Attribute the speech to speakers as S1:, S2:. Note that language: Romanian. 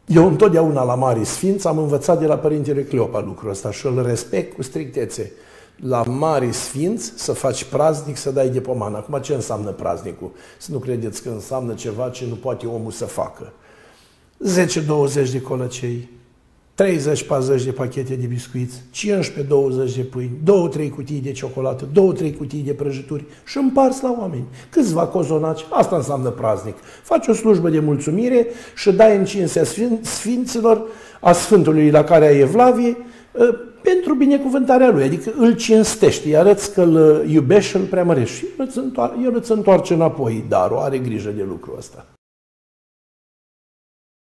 S1: Eu întotdeauna la Marii Sfinți am învățat de la Părintele Cleopa lucrul ăsta și îl respect cu strictețe. La Marii Sfinți să faci praznic, să dai de pomană. Acum ce înseamnă praznicul? Să nu credeți că înseamnă ceva ce nu poate omul să facă. 10-20 de colăcei, 30-40 de pachete de biscuiți, 15-20 de pâini, 2-3 cutii de ciocolată, 2-3 cutii de prăjituri și împarți la oameni. Câțiva cozonaci, asta înseamnă praznic. Faci o slujbă de mulțumire și dai în cinstea Sfinților, a Sfântului la care ai evlavie, pentru binecuvântarea lui, adică îl cinstești, îi arăți că îl iubești și îl preamărești. El îți întoarce înapoi darul, are grijă de lucrul ăsta.